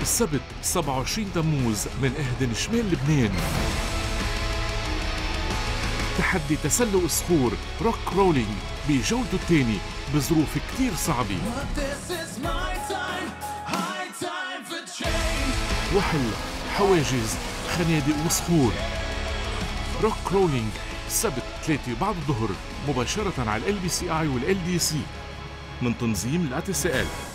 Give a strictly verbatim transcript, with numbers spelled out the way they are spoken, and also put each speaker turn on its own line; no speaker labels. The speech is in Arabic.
السبت سبعة وعشرين تموز من إهدن شمال لبنان، تحدي تسلق صخور روك رولينج بجولته الثاني بظروف كتير صعبة، وحل حواجز خنادق وصخور. روك رولينج السبت ثلاثة بعد الظهر مباشرة على ال بي سي اي وال إل دي سي من تنظيم لا تي سي إل.